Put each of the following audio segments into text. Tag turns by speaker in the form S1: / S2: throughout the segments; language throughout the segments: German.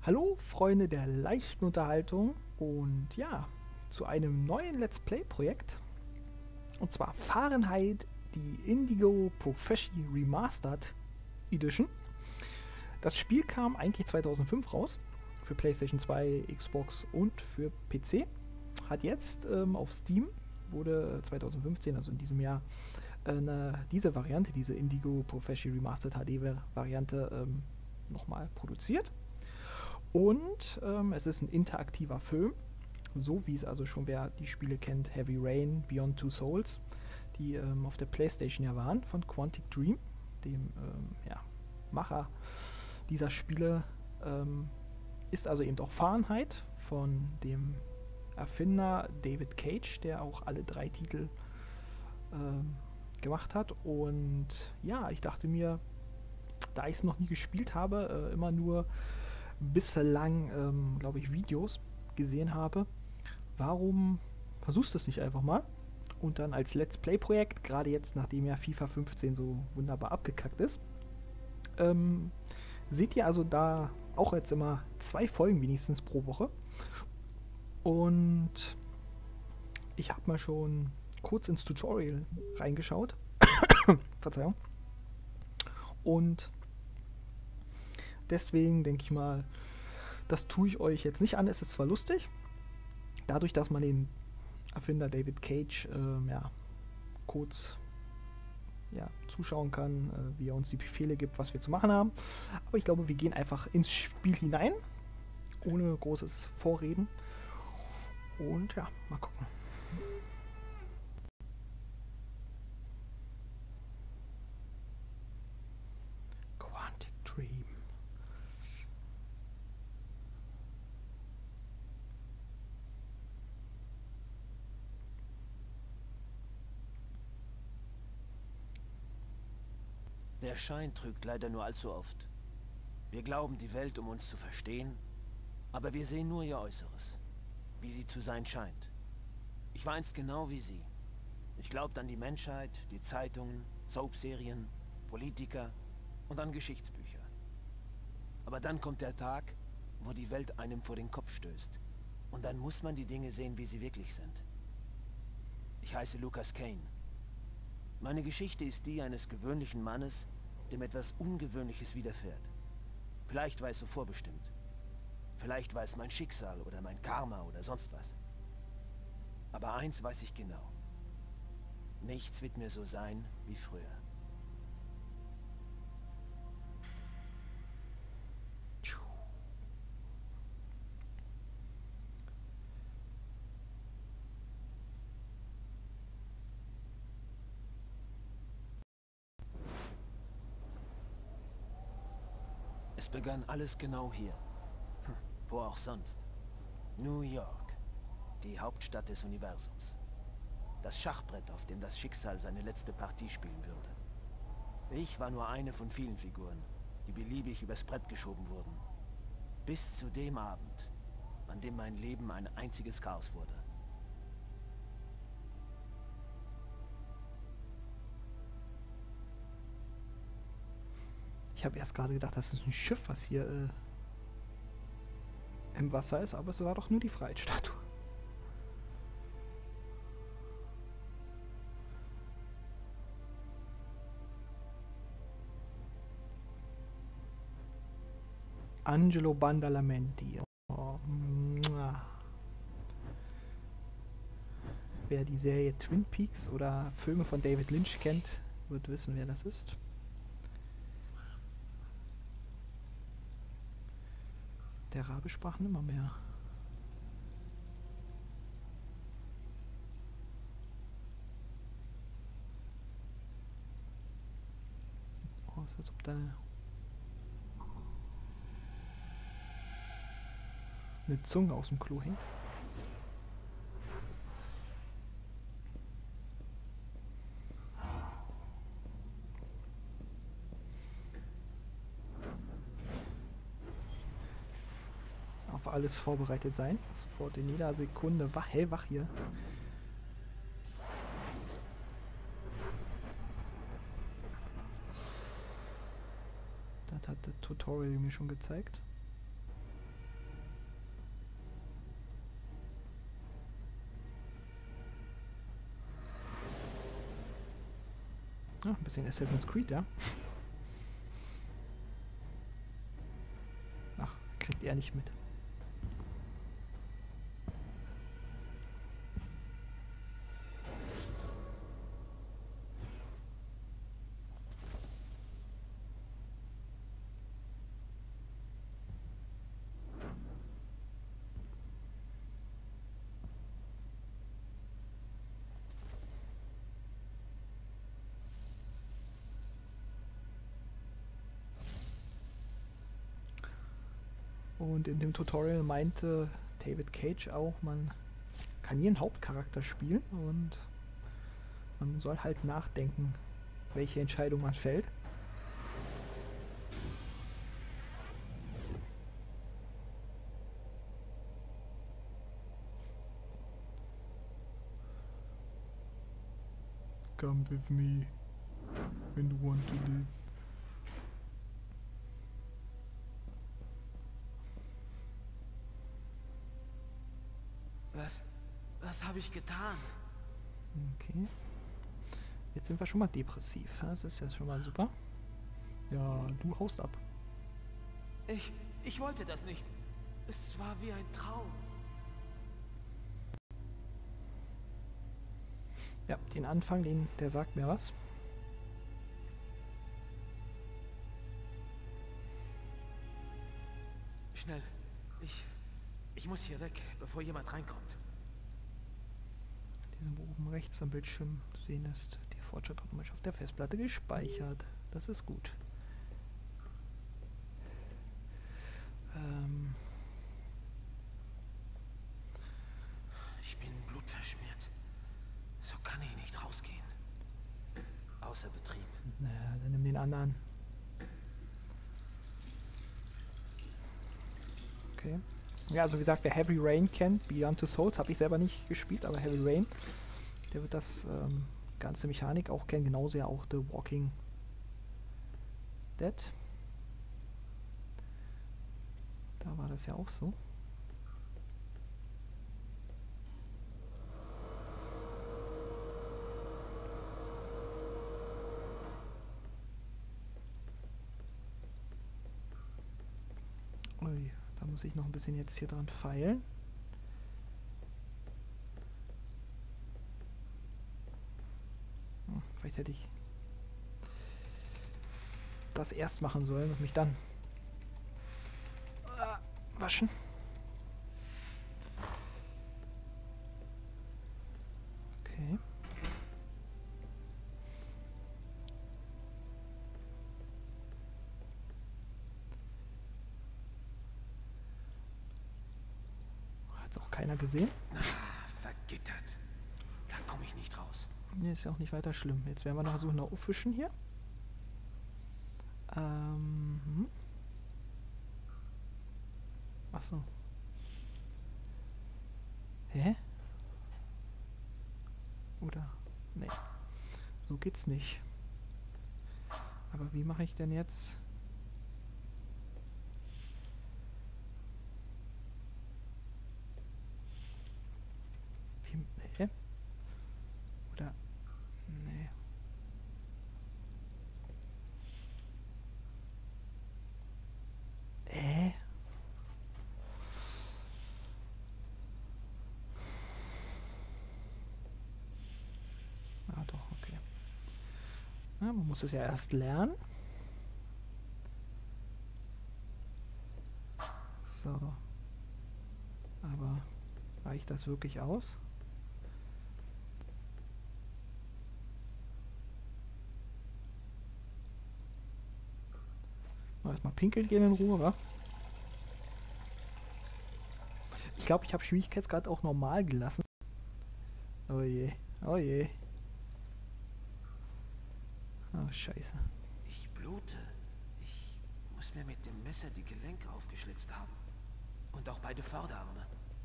S1: Hallo Freunde der leichten Unterhaltung und ja, zu einem neuen Let's Play Projekt und zwar Fahrenheit, die Indigo Professional Remastered Edition. Das Spiel kam eigentlich 2005 raus, für PlayStation 2, Xbox und für PC. Hat jetzt auf Steam, wurde 2015, also in diesem Jahr, diese Variante, diese Indigo Professional Remastered HD Variante nochmal produziert. Und es ist ein interaktiver Film, so wie es also schon wer die Spiele kennt, Heavy Rain, Beyond Two Souls, die auf der PlayStation ja waren, von Quantic Dream, dem Macher dieser Spiele. Ist also eben auch Fahrenheit von dem Erfinder David Cage, der auch alle 3 Titel gemacht hat. Und ja, ich dachte mir, da ich es noch nie gespielt habe, immer nur bislang, glaube ich, Videos gesehen habe, warum versuchst du es nicht einfach mal? Und dann als Let's Play-Projekt, gerade jetzt, nachdem ja FIFA 15 so wunderbar abgekackt ist, seht ihr also da auch jetzt immer 2 Folgen wenigstens pro Woche. Und ich habe mal schon kurz ins Tutorial reingeschaut. Verzeihung. Und deswegen denke ich mal, das tue ich euch jetzt nicht an. Es ist zwar lustig, dadurch, dass man den Erfinder David Cage kurz zuschauen kann, wie er uns die Befehle gibt, was wir zu machen haben. Aber ich glaube, wir gehen einfach ins Spiel hinein, ohne großes Vorreden. Und ja, mal gucken. Quantic Dream.
S2: Der Schein trügt leider nur allzu oft. Wir glauben die Welt, um uns zu verstehen, aber wir sehen nur ihr Äußeres, wie sie zu sein scheint. Ich war einst genau wie Sie. Ich glaubte an die Menschheit, die Zeitungen, Soapserien, Politiker und an Geschichtsbücher. Aber dann kommt der Tag, wo die Welt einem vor den Kopf stößt. Und dann muss man die Dinge sehen, wie sie wirklich sind. Ich heiße Lucas Kane. Meine Geschichte ist die eines gewöhnlichen Mannes, dem etwas Ungewöhnliches widerfährt. Vielleicht war es so vorbestimmt. Vielleicht war es mein Schicksal oder mein Karma oder sonst was. Aber eins weiß ich genau. Nichts wird mehr so sein wie früher. Es begann alles genau hier. Wo auch sonst. New York, die Hauptstadt des Universums. Das Schachbrett, auf dem das Schicksal seine letzte Partie spielen würde. Ich war nur eine von vielen Figuren, die beliebig übers Brett geschoben wurden. Bis zu dem Abend, an dem mein Leben ein einziges Chaos wurde.
S1: Ich habe erst gerade gedacht, das ist ein Schiff, was hier im Wasser ist, aber es war doch nur die Freiheitsstatue. Angelo Badalamenti. Oh, wer die Serie Twin Peaks oder Filme von David Lynch kennt, wird wissen, wer das ist. Der Rabe sprach nimmer mehr. Oh, ist als ob da eine Zunge aus dem Klo hängt. Auf alles vorbereitet sein. Sofort in jeder Sekunde hellwach hier. Das hat das Tutorial mir schon gezeigt. Ja, ein bisschen Assassin's Creed, ja. Ach, kriegt er nicht mit. Und in dem Tutorial meinte David Cage auch, man kann hier einen Hauptcharakter spielen und man soll halt nachdenken, welche Entscheidung man fällt. Come with me when you want to live.
S2: Was habe ich getan?
S1: Okay. Jetzt sind wir schon mal depressiv. Das ist ja schon mal super. Ja, du haust ab.
S2: Ich wollte das nicht. Es war wie ein Traum.
S1: Ja, den Anfang, der sagt mir was.
S2: Schnell. Ich muss hier weg, bevor jemand reinkommt.
S1: Diesem oben rechts am Bildschirm zu sehen ist, der Fortschritt automatisch auf der Festplatte gespeichert. Das ist gut.
S2: Ich bin blutverschmiert. So kann ich nicht rausgehen. Außer Betrieb.
S1: Naja, dann nimm den anderen. Okay. Ja, also wie gesagt, wer Heavy Rain kennt, Beyond Two Souls, habe ich selber nicht gespielt, aber Heavy Rain, der wird das ganze Mechanik auch kennen, genauso ja auch The Walking Dead. Da war das ja auch so. Ui, da muss ich noch ein bisschen jetzt hier dran feilen. Vielleicht hätte ich das erst machen sollen und mich dann waschen. Okay. Hat's auch keiner gesehen?
S2: Vergittert. Da komme ich nicht raus.
S1: Nee, ist ja auch nicht weiter schlimm. Jetzt werden wir noch versuchen, nach auffischen hier. Achso. Hä? Oder? Nee. So geht's nicht. Aber wie mache ich denn jetzt? Wie, hä? Oder? Nee. Ah, doch, okay. Ja, man muss es ja erst lernen. So. Aber reicht das wirklich aus? Erstmal pinkeln gehen in Ruhe, wa? Ich glaube, ich habe Schwierigkeitsgrad auch normal gelassen. Oh je, oh je. Oh, scheiße.
S2: Ich blute. Ich muss mir mit dem Messer die Gelenke aufgeschlitzt haben. Und auch beide Vorderarme.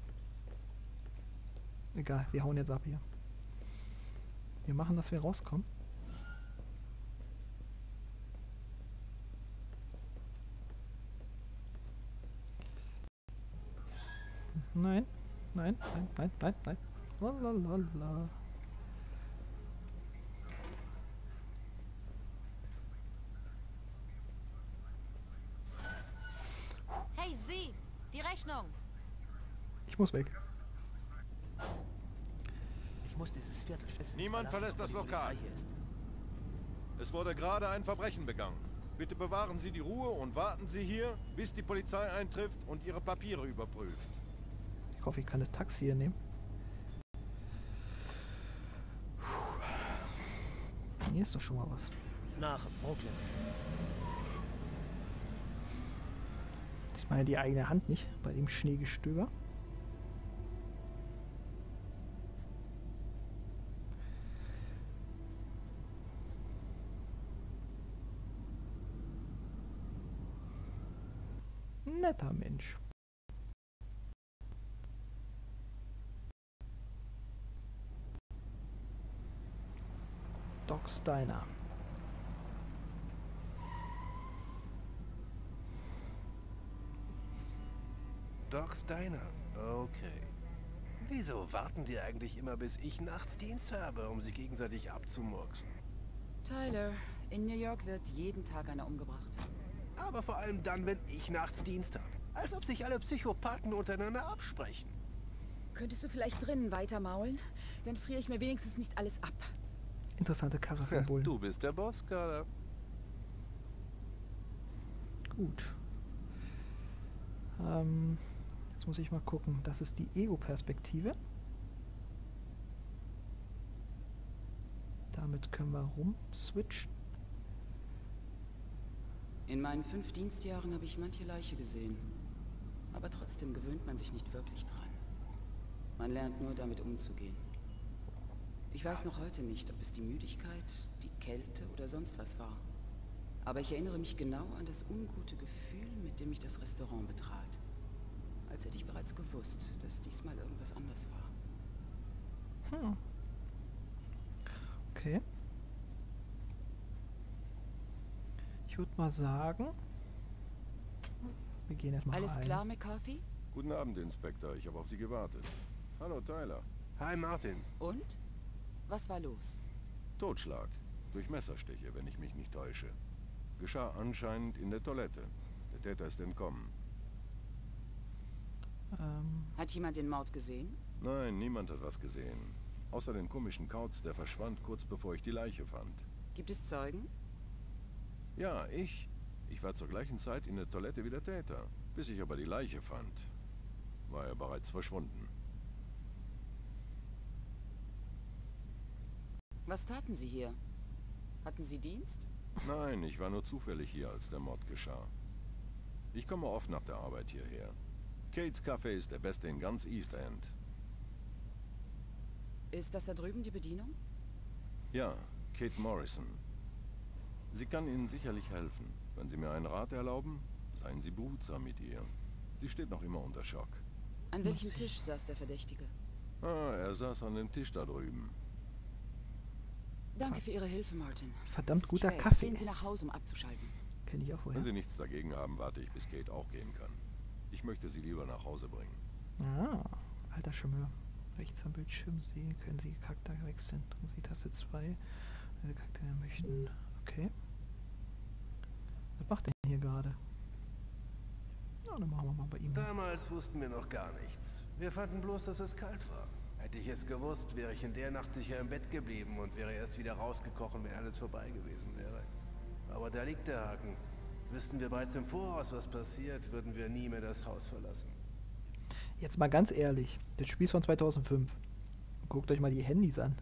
S1: Egal, wir hauen jetzt ab hier. Wir machen, dass wir rauskommen. Nein, nein, nein, nein, nein, nein. Lalalala.
S3: Rechnung.
S1: Ich muss weg.
S2: Ich muss dieses Viertel schnellstens
S4: Niemand
S2: verlassen,
S4: verlässt das
S2: bevor die
S4: Lokal.
S2: Polizei hier ist.
S4: Es wurde gerade ein Verbrechen begangen. Bitte bewahren Sie die Ruhe und warten Sie hier, bis die Polizei eintrifft und Ihre Papiere überprüft.
S1: Ich hoffe, ich kann das Taxi hier nehmen. Hier ist doch schon mal was.
S2: Nach Brooklyn.
S1: Sieht man ja die eigene Hand nicht bei dem Schneegestöber. Netter Mensch. Doc's Diner.
S5: Doc's Diner. Okay. Wieso warten die eigentlich immer, bis ich nachts Dienst habe, um sich gegenseitig abzumurksen?
S3: Tyler, in New York wird jeden Tag einer umgebracht.
S5: Aber vor allem dann, wenn ich nachts Dienst habe. Als ob sich alle Psychopathen untereinander absprechen.
S3: Könntest du vielleicht drinnen weitermaulen? Dann friere ich mir wenigstens nicht alles ab.
S1: Interessante Karre für den Bullen.
S5: Du bist der Boss, Carla.
S1: Gut. Jetzt muss ich mal gucken. Das ist die Ego-Perspektive. Damit können wir rumswitchen.
S3: In meinen 5 Dienstjahren habe ich manche Leiche gesehen. Aber trotzdem gewöhnt man sich nicht wirklich dran. Man lernt nur damit umzugehen. Ich weiß noch heute nicht, ob es die Müdigkeit, die Kälte oder sonst was war. Aber ich erinnere mich genau an das ungute Gefühl, mit dem ich das Restaurant betrat. Als hätte ich bereits gewusst, dass diesmal irgendwas anders war.
S1: Okay. Ich würde mal sagen, wir gehen erstmal rein.
S3: Alles klar, McCarthy?
S4: Guten Abend, Inspektor. Ich habe auf Sie gewartet. Hallo, Tyler.
S5: Hi, Martin.
S3: Und? Was war los?
S4: Totschlag. Durch Messerstiche, wenn ich mich nicht täusche. Geschah anscheinend in der Toilette. Der Täter ist entkommen.
S3: Hat jemand den Mord gesehen?
S4: Nein, niemand hat was gesehen. Außer den komischen Kauz, der verschwand kurz bevor ich die Leiche fand.
S3: Gibt es Zeugen?
S4: Ja, ich. Ich war zur gleichen Zeit in der Toilette wie der Täter. Bis ich aber die Leiche fand, war er bereits verschwunden.
S3: Was taten Sie hier? Hatten Sie Dienst?
S4: Nein, ich war nur zufällig hier, als der Mord geschah. Ich komme oft nach der Arbeit hierher. Kate's Café ist der beste in ganz East End.
S3: Ist das da drüben die Bedienung?
S4: Ja, Kate Morrison. Sie kann Ihnen sicherlich helfen. Wenn Sie mir einen Rat erlauben, seien Sie behutsam mit ihr. Sie steht noch immer unter Schock.
S3: An welchem Tisch saß der Verdächtige?
S4: Ah, er saß an dem Tisch da drüben.
S3: Danke für Ihre Hilfe, Martin.
S1: Verdammt
S3: Es ist
S1: guter
S3: spät.
S1: Kaffee.
S3: Gehen Sie nach Hause, um abzuschalten.
S1: Kenne ich auch
S4: Wenn
S1: vorher.
S4: Sie nichts dagegen haben, warte ich, bis Kate auch gehen kann. Ich möchte Sie lieber nach Hause bringen.
S1: Ah, alter Schimmel. Rechts am Bildschirm sehen, können Sie Charakter wechseln. Drücken Sie Taste 2, wenn Sie Charakter möchten. Okay. Was macht der hier gerade? Ja, dann machen wir mal bei ihm.
S5: Damals wussten wir noch gar nichts. Wir fanden bloß, dass es kalt war. Hätte ich es gewusst, wäre ich in der Nacht sicher im Bett geblieben und wäre erst wieder rausgekrochen, wenn alles vorbei gewesen wäre. Aber da liegt der Haken. Wüssten wir bereits im Voraus, was passiert, würden wir nie mehr das Haus verlassen.
S1: Jetzt mal ganz ehrlich, das Spiel ist von 2005. Guckt euch mal die Handys an.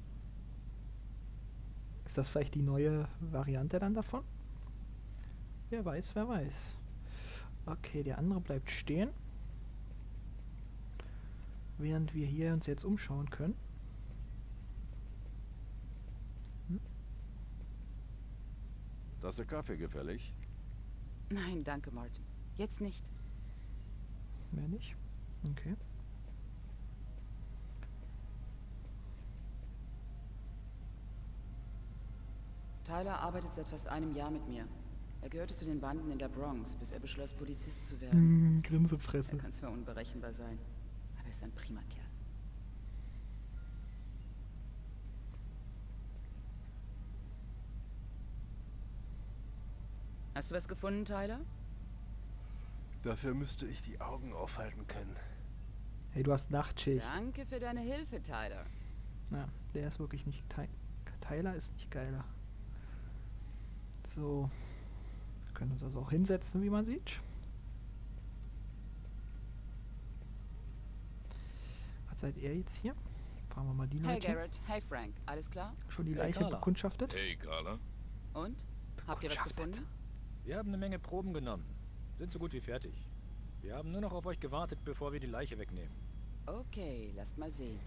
S1: Ist das vielleicht die neue Variante dann davon? Wer weiß, wer weiß. Okay, der andere bleibt stehen. Während wir hier uns jetzt umschauen können.
S4: Tasse Kaffee gefällig?
S3: Nein, danke, Martin. Jetzt nicht.
S1: Mehr nicht? Okay.
S3: Tyler arbeitet seit fast einem Jahr mit mir. Er gehörte zu den Banden in der Bronx, bis er beschloss, Polizist zu werden.
S1: Grinsefresse.
S3: Er kann zwar unberechenbar sein, aber er ist ein prima Kerl. Hast du was gefunden, Tyler?
S5: Dafür müsste ich die Augen aufhalten können.
S1: Hey, du hast Nachtschicht.
S3: Danke für deine Hilfe, Tyler.
S1: Ja, der ist wirklich nicht... Tyler ist nicht geiler. So. Wir können uns also auch hinsetzen, wie man sieht. Was seid ihr jetzt hier? Fragen wir mal die
S3: Hey
S1: Leute.
S3: Garrett, hey Frank, alles klar?
S1: Schon die
S6: Hey,
S1: Leiche
S6: Carla.
S1: bekundschaftet?
S4: Hey, Carla.
S3: Und? Habt ihr was gefunden?
S6: Wir haben eine Menge Proben genommen. Sind so gut wie fertig. Wir haben nur noch auf euch gewartet, bevor wir die Leiche wegnehmen.
S3: Okay, lasst mal sehen.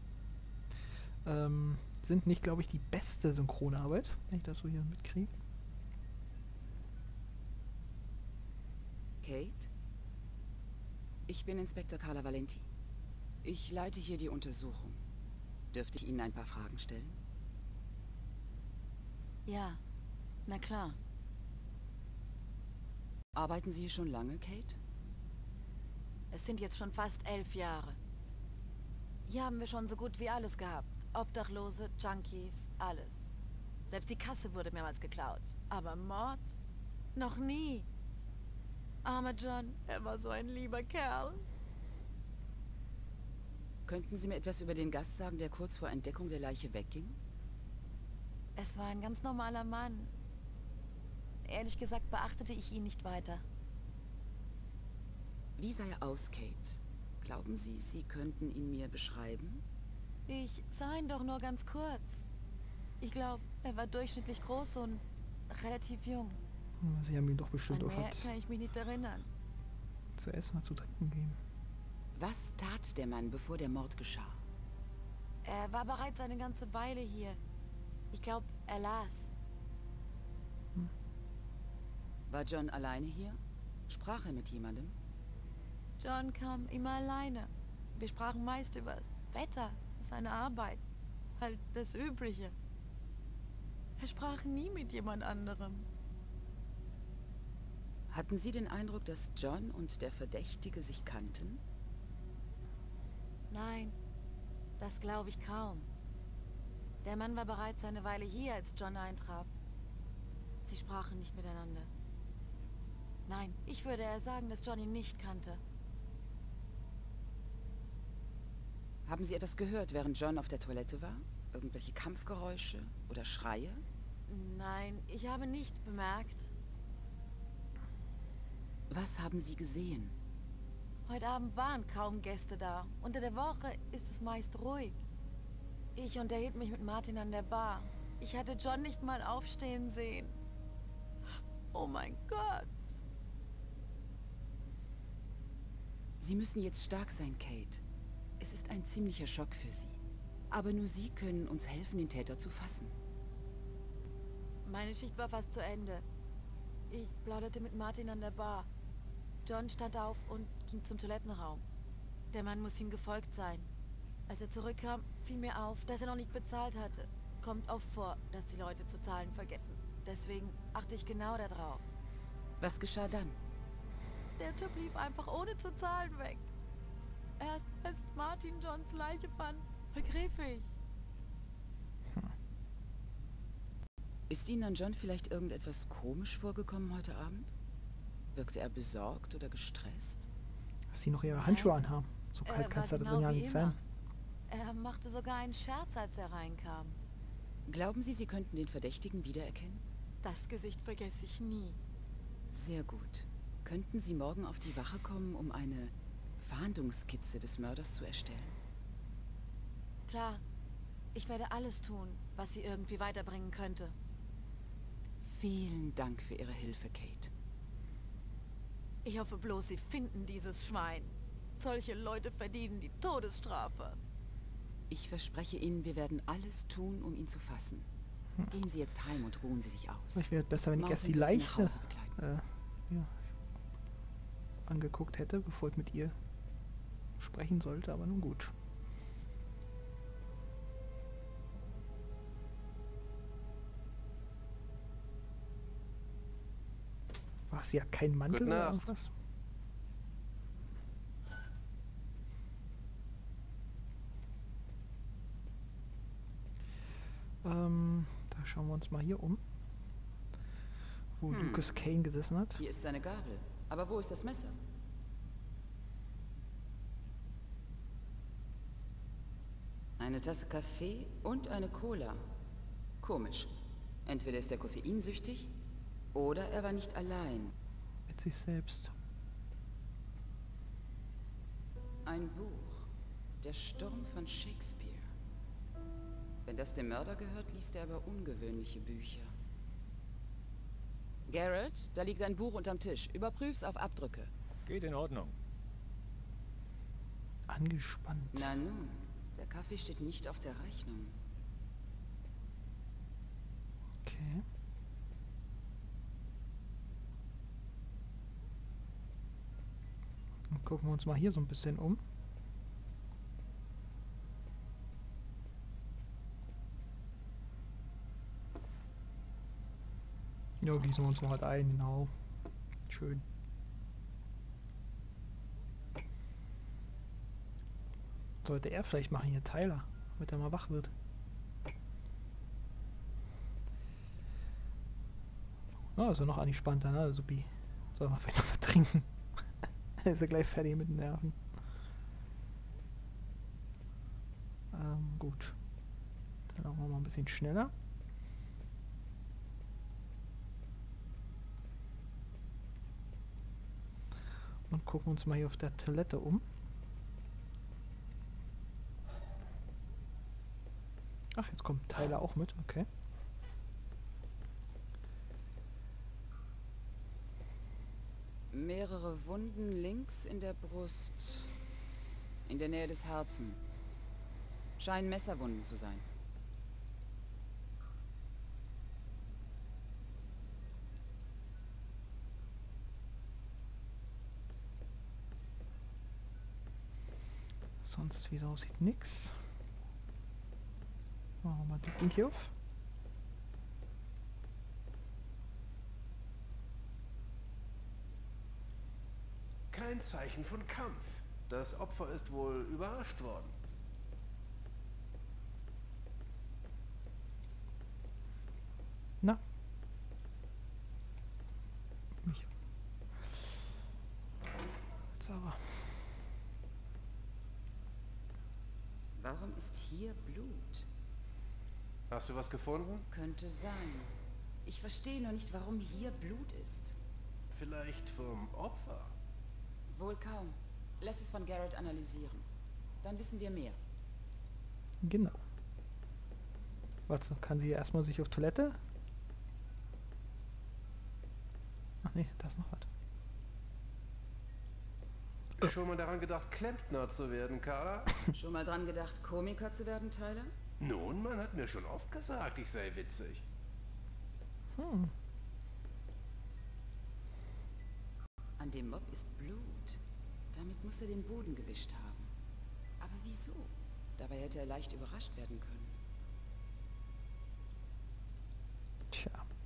S1: Sind nicht, glaube ich, die beste Synchronarbeit, wenn ich das so hier mitkriege.
S3: Kate? Ich bin Inspektor Carla Valenti. Ich leite hier die Untersuchung. Dürfte ich Ihnen ein paar Fragen stellen?
S7: Ja, na klar.
S3: Arbeiten Sie hier schon lange, Kate?
S7: Es sind jetzt schon fast 11 Jahre. Hier haben wir schon so gut wie alles gehabt. Obdachlose, Junkies, alles. Selbst die Kasse wurde mehrmals geklaut. Aber Mord? Noch nie. Armer John, er war so ein lieber Kerl.
S3: Könnten Sie mir etwas über den Gast sagen, der kurz vor Entdeckung der Leiche wegging?
S7: Es war ein ganz normaler Mann. Ehrlich gesagt beachtete ich ihn nicht weiter.
S3: Wie sah er aus, Kate? Glauben Sie, Sie könnten ihn mir beschreiben?
S7: Ich sah ihn doch nur ganz kurz. Ich glaube, er war durchschnittlich groß und relativ jung.
S1: Sie haben ihn doch bestimmt
S7: An
S1: auf
S7: mehr
S1: was
S7: kann ich mich nicht erinnern.
S1: zu essen, mal zu trinken geben.
S3: Was tat der Mann, bevor der Mord geschah?
S7: Er war bereits eine ganze Weile hier. Ich glaube, er las.
S3: War John alleine hier? Sprach er mit jemandem?
S7: John kam immer alleine. Wir sprachen meist übers Wetter, seine Arbeit. Halt das Übliche. Er sprach nie mit jemand anderem.
S3: Hatten Sie den Eindruck, dass John und der Verdächtige sich kannten?
S7: Nein, das glaube ich kaum. Der Mann war bereits eine Weile hier, als John eintraf. Sie sprachen nicht miteinander. Nein, ich würde eher sagen, dass John ihn nicht kannte.
S3: Haben Sie etwas gehört, während John auf der Toilette war? Irgendwelche Kampfgeräusche oder Schreie?
S7: Nein, ich habe nichts bemerkt.
S3: Was haben Sie gesehen?
S7: Heute Abend waren kaum Gäste da. Unter der Woche ist es meist ruhig. Ich unterhielt mich mit Martin an der Bar. Ich hatte John nicht mal aufstehen sehen. Oh mein Gott.
S3: Sie müssen jetzt stark sein, Kate. Es ist ein ziemlicher Schock für Sie. Aber nur Sie können uns helfen, den Täter zu fassen.
S7: Meine Schicht war fast zu Ende. Ich plauderte mit Martin an der Bar. John stand auf und ging zum Toilettenraum. Der Mann muss ihm gefolgt sein. Als er zurückkam, fiel mir auf, dass er noch nicht bezahlt hatte. Kommt oft vor, dass die Leute zu zahlen vergessen. Deswegen achte ich genau darauf.
S3: Was geschah dann?
S7: Der Typ lief einfach ohne zu zahlen weg. Erst als Martin Johns Leiche fand, begriff ich.
S3: Ist Ihnen an John vielleicht irgendetwas komisch vorgekommen heute Abend? Wirkte er besorgt oder gestresst?
S1: Dass sie noch ihre
S7: Nein.
S1: Handschuhe anhaben. So kalt kann es da drin ja
S7: wie
S1: nicht
S7: immer.
S1: sein.
S7: Er machte sogar einen Scherz, als er reinkam.
S3: Glauben Sie, Sie könnten den Verdächtigen wiedererkennen?
S7: Das Gesicht vergesse ich nie.
S3: Sehr gut. Könnten Sie morgen auf die Wache kommen, um eine Fahndungsskizze des Mörders zu erstellen?
S7: Klar, ich werde alles tun, was sie irgendwie weiterbringen könnte.
S3: Vielen Dank für Ihre Hilfe, Kate.
S7: Ich hoffe bloß, sie finden dieses Schwein. Solche Leute verdienen die Todesstrafe.
S3: Ich verspreche Ihnen, wir werden alles tun, um ihn zu fassen. Gehen Sie jetzt heim und ruhen Sie sich aus.
S1: Vielleicht wäre es besser, wenn ich erst die
S3: Martin wird Sie nach
S1: Leiche
S3: Hause begleiten.
S1: ja, angeguckt hätte, bevor ich mit ihr sprechen sollte, aber nun gut. Was, sie hat keinen Mantel
S5: Gute
S1: oder
S5: Nacht.
S1: irgendwas? Da schauen wir uns mal hier um, wo Lucas Kane gesessen hat.
S3: Hier ist seine Gabel. Aber wo ist das Messer? Eine Tasse Kaffee und eine Cola. Komisch. Entweder ist er koffeinsüchtig oder er war nicht allein.
S1: Mit sich selbst.
S3: Ein Buch. Der Sturm von Shakespeare. Wenn das dem Mörder gehört, liest er aber ungewöhnliche Bücher. Garrett, da liegt ein Buch unterm Tisch. Überprüf's auf Abdrücke.
S6: Geht in Ordnung.
S1: Angespannt.
S3: Na nun, der Kaffee steht nicht auf der Rechnung.
S1: Okay. Dann gucken wir uns mal hier so ein bisschen um. Ja, gießen wir uns mal halt ein, genau. Schön. Sollte er vielleicht machen hier, Tyler, damit er mal wach wird. Oh, ist er noch angespannter, ne? Supi. Soll man vielleicht noch was trinken? Ist er gleich fertig mit den Nerven. Gut. Dann auch mal ein bisschen schneller. Und gucken uns mal hier auf der Toilette um. Ach, jetzt kommt Tyler auch mit, okay.
S3: Mehrere Wunden links in der Brust. In der Nähe des Herzen. Scheinen Messerwunden zu sein.
S1: Sonst, wie es aussieht, nix. Machen wir mal das Ding hier auf.
S5: Kein Zeichen von Kampf. Das Opfer ist wohl überrascht worden.
S1: Na. Mich. Sauber.
S3: Warum ist hier Blut?
S5: Hast du was gefunden?
S3: Könnte sein. Ich verstehe nur nicht, warum hier Blut ist.
S5: Vielleicht vom Opfer?
S3: Wohl kaum. Lass es von Garrett analysieren. Dann wissen wir mehr.
S1: Genau. Warte, kann sie hier erstmal sich auf Toilette? Ach nee, da ist noch was.
S5: Schon mal daran gedacht, Klempner zu werden, Carla?
S3: Schon mal dran gedacht, Komiker zu werden, Tyler?
S5: Nun, man hat mir schon oft gesagt, ich sei witzig.
S1: Hm.
S3: An dem Mob ist Blut. Damit muss er den Boden gewischt haben. Aber wieso? Dabei hätte er leicht überrascht werden können.
S1: Tja.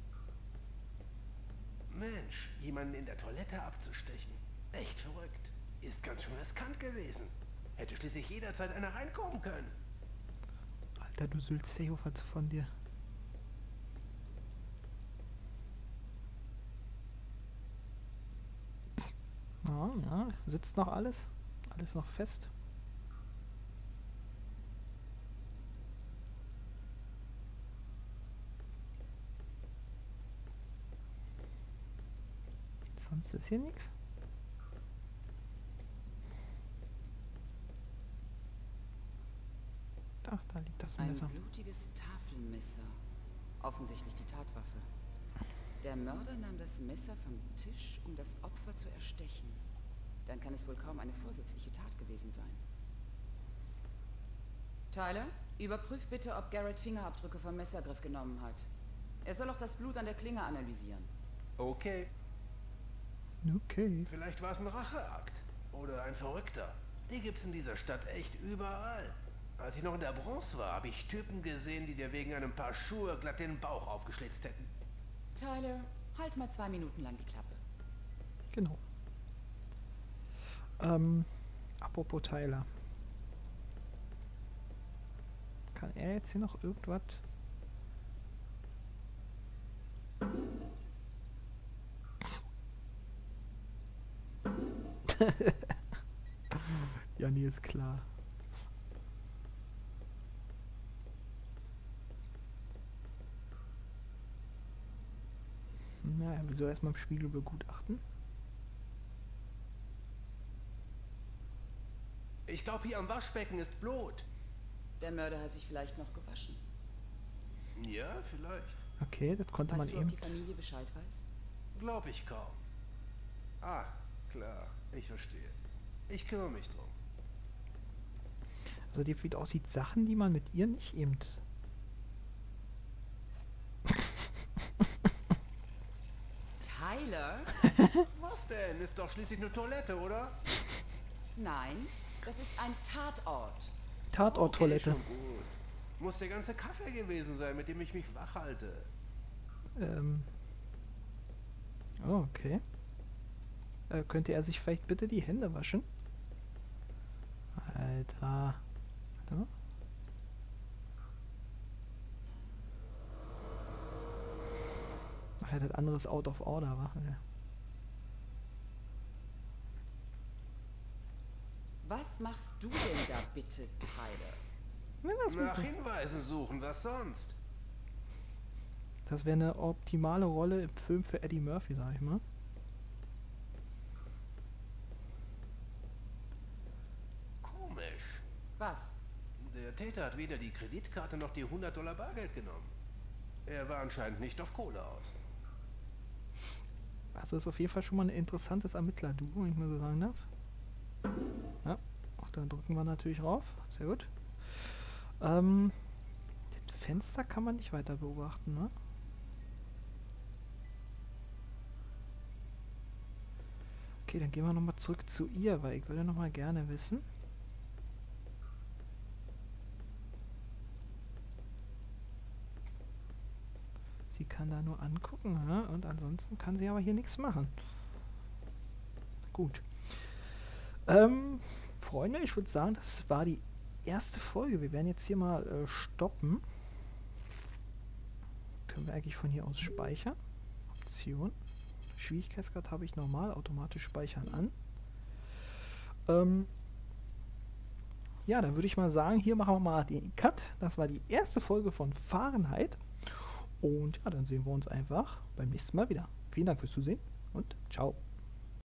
S5: Mensch, jemanden in der Toilette abzustechen. Echt verrückt. Ist ganz schön riskant gewesen. Hätte schließlich jederzeit einer reinkommen können.
S1: Alter, du Sülz-Seehofer von dir. Ja, ja, sitzt noch alles? Alles noch fest? Sonst ist hier nichts. Ach, da liegt das
S3: Ein
S1: Messer.
S3: blutiges Tafelmesser. Offensichtlich die Tatwaffe. Der Mörder nahm das Messer vom Tisch, um das Opfer zu erstechen. Dann kann es wohl kaum eine vorsätzliche Tat gewesen sein. Tyler, überprüf bitte, ob Garrett Fingerabdrücke vom Messergriff genommen hat. Er soll auch das Blut an der Klinge analysieren.
S5: Okay.
S1: Okay.
S5: Vielleicht war es ein Racheakt. Oder ein Verrückter. Die gibt's in dieser Stadt echt überall. Als ich noch in der Bronze war, habe ich Typen gesehen, die dir wegen einem Paar Schuhe glatt den Bauch aufgeschlitzt hätten.
S3: Tyler, halt mal 2 Minuten lang die Klappe.
S1: Genau. Apropos Tyler. Kann er jetzt hier noch irgendwas? Ja, nee, ist klar. Wieso erstmal im Spiegel begutachten?
S5: Ich glaube, hier am Waschbecken ist Blut.
S3: Der Mörder hat sich vielleicht noch gewaschen.
S5: Ja, vielleicht.
S1: Okay, das konnte man
S3: Weißt du, ob
S1: eben.
S3: die Familie Bescheid weiß?
S5: Glaube ich kaum. Ah, klar. Ich verstehe. Ich kümmere mich drum.
S1: Also die, wie es aussieht, Sachen, die man mit ihr nicht eben...
S3: Tyler?
S5: Was denn? Ist doch schließlich eine Toilette, oder?
S3: Nein, das ist ein Tatort.
S1: Tatort-Toilette.
S5: Okay, schon gut. Muss der ganze Kaffee gewesen sein, mit dem ich mich wach halte.
S1: Oh, okay. Könnte er sich vielleicht bitte die Hände waschen? Alter. Warte mal. Ach ja, das andere ist out of order, wa? Ja.
S3: Was machst du denn da bitte, Tyler?
S1: Na,
S5: Nach Hinweisen suchen, was sonst?
S1: das wäre eine optimale Rolle im Film für Eddie Murphy, sag ich mal.
S5: Komisch.
S3: Was?
S5: Der Täter hat weder die Kreditkarte noch die $100 Bargeld genommen. Er war anscheinend nicht auf Kohle aus.
S1: Also ist auf jeden Fall schon mal ein interessantes Ermittler-Duo, wenn ich mal so sagen darf. Ja, auch da drücken wir natürlich rauf. Sehr gut. Das Fenster kann man nicht weiter beobachten, ne? Okay, dann gehen wir nochmal zurück zu ihr, weil ich würde nochmal gerne wissen. Sie kann da nur angucken, ja? Und ansonsten kann sie aber hier nichts machen. Gut. Freunde, ich würde sagen, das war die erste Folge. Wir werden jetzt hier mal stoppen. Können wir eigentlich von hier aus speichern? Option. Schwierigkeitsgrad habe ich normal, automatisch speichern an. Ja, dann würde ich mal sagen, hier machen wir mal den Cut. Das war die erste Folge von Fahrenheit. Und ja, dann sehen wir uns einfach beim nächsten Mal wieder. Vielen Dank fürs Zusehen und ciao.